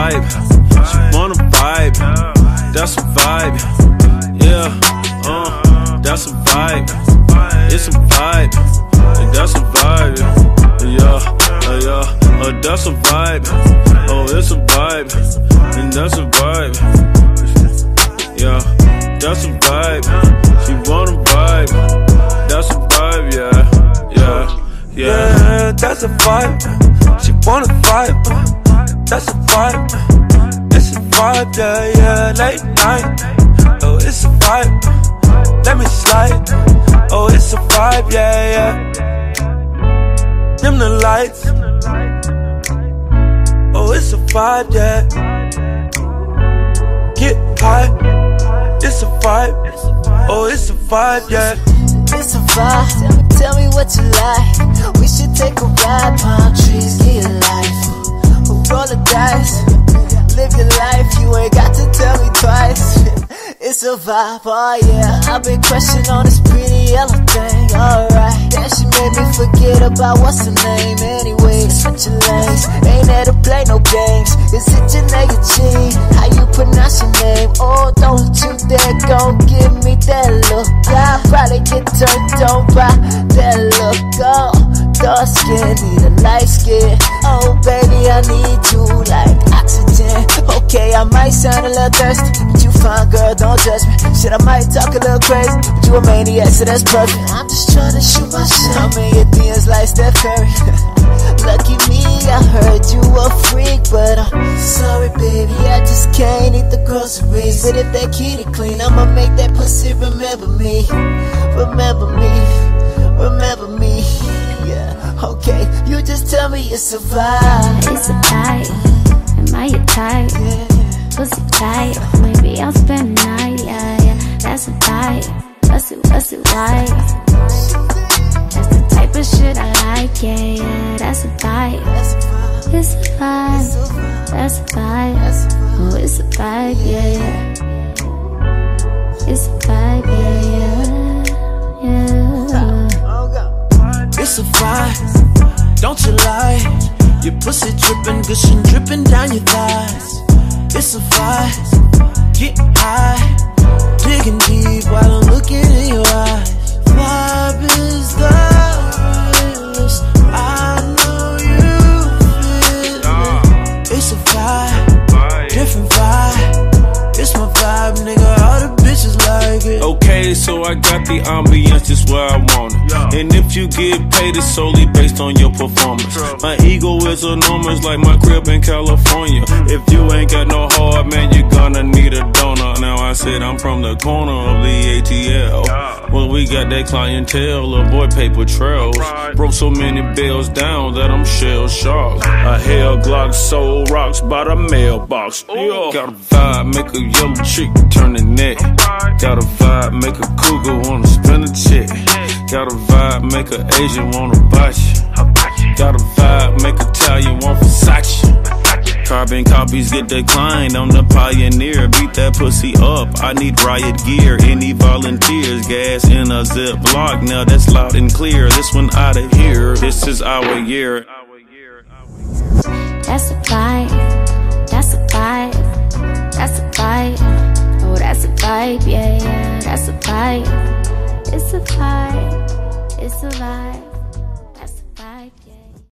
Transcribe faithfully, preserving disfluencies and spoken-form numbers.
vibe. She wanna vibe. That's a vibe. Yeah, uh, that's a vibe. It's a vibe. And that's a vibe. Yeah, uh, yeah, uh, that's a vibe. Oh, it's a vibe. And that's a vibe. Yeah, that's a vibe. She wanna vibe. That's a vibe, yeah, yeah, yeah. Yeah, that's a vibe. She wanna vibe. That's a vibe. It's a vibe, yeah, yeah. Late night. Oh, it's a vibe. Let me slide. Oh, it's a vibe, yeah, yeah. Dim the lights. Oh, it's a vibe, yeah. Get high. It's a vibe. Oh, it's a vibe, yeah. It's a vibe. Tell me, tell me what you like. We should take a ride. Palm trees, get your life. Roll the dice. Live your life. You ain't got to tell me twice. It's a vibe, oh yeah. I've been crushing on this pretty yellow thing, alright. Then she made me forget about what's her name. Anyway, switching lanes, ain't there to play no games. Is it Janae G? How you pronounce your name? Oh, don't you dare go give me that look. I'll probably get turned on by that look. Oh, dark skin, need a light skin. Oh baby, I need you like oxygen. Okay, I might sound a little thirsty, but you fine girl, don't judge me. Shit, I might talk a little crazy, but you a maniac, so that's perfect. I'm just trying to shoot my shot. I'm in your D Ms like Steph Curry. Lucky me, I heard you a freak, but I'm sorry, baby, I just can't eat the groceries. But if that kitty clean, I'ma make that pussy remember me. Remember me, remember me. Yeah, okay, you just tell me it's a vibe. It's a vibe. Am I your type? Yeah. Pussy tight, maybe I'll spend the night, yeah, yeah. That's a vibe, what's it, what's it, why? That's the type of shit I like, yeah, yeah. That's a vibe, it's a vibe, that's a vibe. Oh, it's a vibe, yeah, yeah. It's a vibe, yeah, yeah, yeah. It's a vibe, don't you lie. Your pussy dripping, gushing, dripping down your thighs. It's a vibe, get high, digging deep while I'm looking in your eyes. Vibe is the realest, I know you feel it. It's a vibe, different vibe. It's my vibe, nigga, all the bitches like it. Okay, so I got the ambience just where I want it. And if you get paid, it's solely based on your performance. My ego is enormous like my crib in California. If you ain't got no heart, man, you're gonna need a donor. Now I said I'm from the corner of the A T L. Well, we got that clientele, little boy paper trails. Broke so many bills down that I'm shell shocked. A hell Glock sold rocks by the mailbox. Got a vibe, make a yellow chick turn the neck. Got a vibe, make a cougar wanna spin a check. Got a vibe, make a Asian wanna bite you. Got a vibe, make Italian want Versace. Carbon copies get declined, I'm the pioneer. Beat that pussy up, I need riot gear. Any volunteers, gas in a Ziploc. Now that's loud and clear, this one out of here. This is our year. That's a vibe, that's a vibe, that's a vibe. Oh, that's a vibe, yeah, yeah, that's a vibe. It's a vibe, it's a vibe.